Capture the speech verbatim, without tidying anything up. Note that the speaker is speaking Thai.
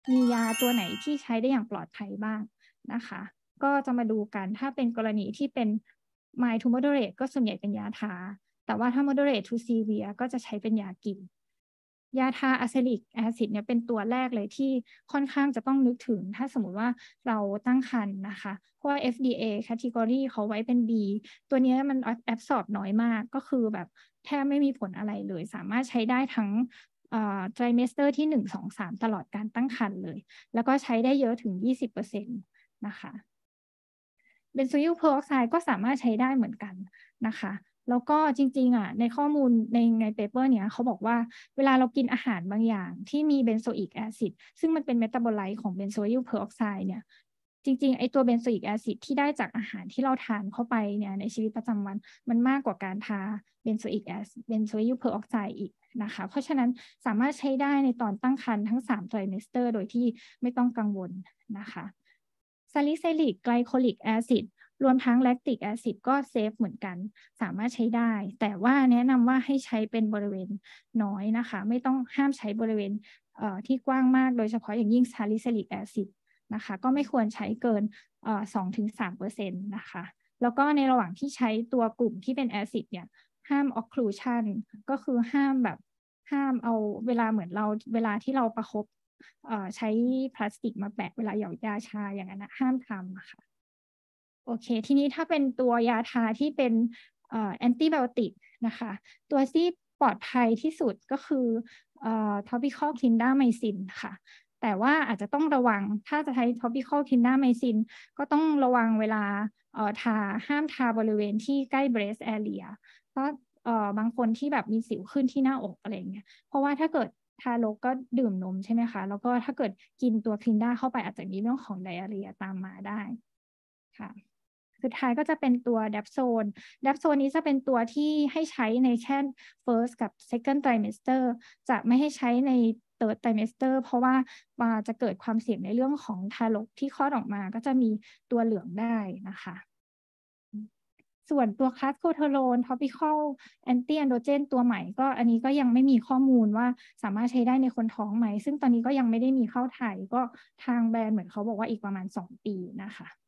มียาตัวไหนที่ใช้ได้อย่างปลอดภัยบ้างนะคะก็จะมาดูกันถ้าเป็นกรณีที่เป็น mild to moderate ก็ส่วนใหญ่เป็นยาทาแต่ว่าถ้า moderate to severe ก็จะใช้เป็นยากินยาทาอะซิลิกแอซิดเนี่ยเป็นตัวแรกเลยที่ค่อนข้างจะต้องนึกถึงถ้าสมมุติว่าเราตั้งครรภ์นะคะเพราะว่า เอฟ ดี เอ category เขาไว้เป็น B ตัวเนี้ยมัน absorb น้อยมากก็คือแบบแทบไม่มีผลอะไรเลยสามารถใช้ได้ทั้งเอ่อ trimester ที่หนึ่ง สอง สามตลอดการตั้งครรภ์เลยแล้วก็ใช้ได้เยอะถึง ยี่สิบเปอร์เซ็นต์ นะคะเบนโซยิลเพอร์ออกไซด์ก็สามารถใช้ได้เหมือนกันนะคะแล้วก็จริงๆอ่ะในข้อมูลในในเปเปอร์เนี้ยเขาบอกว่าเวลาเรากินอาหารบางอย่างที่มีเบนโซอิกแอซิดซึ่งมันเป็นเมตาบอไลต์ของเบนโซยิลเพอร์ออกไซด์เนี่ยจริงๆไอตัวเบนโซอิกแอซิดที่ได้จากอาหารที่เราทานเข้าไปเนี่ยในชีวิตประจำวันมันมากกว่าการทาเบนโซอิกแอซิดเบนโซยิลเพอร์ออกไซด์อีกนะคะเพราะฉะนั้นสามารถใช้ได้ในตอนตั้งครรภ์ทั้งสามไตรเมสเตอร์โดยที่ไม่ต้องกังวลนะคะซาลิไซลิกไกลโคลิกแอซิด รวมทั้งแลคติกแอซิดก็เซฟเหมือนกันสามารถใช้ได้แต่ว่าแนะนำว่าให้ใช้เป็นบริเวณน้อยนะคะไม่ต้องห้ามใช้บริเวณที่กว้างมากโดยเฉพาะอย่างยิ่งซาลิซิลิกแอซิดนะคะก็ไม่ควรใช้เกินสองถึงสามเปอร์เซ็นต์นะคะแล้วก็ในระหว่างที่ใช้ตัวกลุ่มที่เป็นแอซิดเนี่ยห้าม occlusion ก็คือห้ามแบบห้ามเอาเวลาเหมือนเราเวลาที่เราประคบใช้พลาสติกมาแปะเวลาหยอดยาชาอย่างนั้นนะห้ามทำค่ะ โอเค ทีนี้ถ้าเป็นตัวยาทาที่เป็นเอ่อแอนติไบโอติกนะคะ ตัวที่ปลอดภัยที่สุดก็คือเอ่อ topical clindamycin ค่ะ แต่ว่าอาจจะต้องระวัง ถ้าจะใช้ topical clindamycin ก็ต้องระวังเวลาเอ่อทาห้ามทาบริเวณที่ใกล้ breast area เพราะเอ่อบางคนที่แบบมีสิวขึ้นที่หน้าอกอะไรเงี้ยเพราะว่าถ้าเกิดทารกก็ดื่มนมใช่ไหมคะ แล้วก็ถ้าเกิดกินตัวคลินด้าเข้าไปอาจจะมีเรื่องของไดอาเรียตามมาได้ค่ะ สุดท้ายก็จะเป็นตัว dapsone dapsone นี้จะเป็นตัวที่ให้ใช้ในแค่ first กับ second trimester จะไม่ให้ใช้ใน third trimester เพราะว่าจะเกิดความเสี่ยงในเรื่องของทารกที่คลอดออกมาก็จะมีตัวเหลืองได้นะคะส่วนตัวคลาสโคเทอโรน topical anti androgen ตัวใหม่ก็อันนี้ก็ยังไม่มีข้อมูลว่าสามารถใช้ได้ในคนท้องไหมซึ่งตอนนี้ก็ยังไม่ได้มีเข้าไทยก็ทางแบรนด์เหมือนเขาบอกว่าอีกประมาณสองปีนะคะ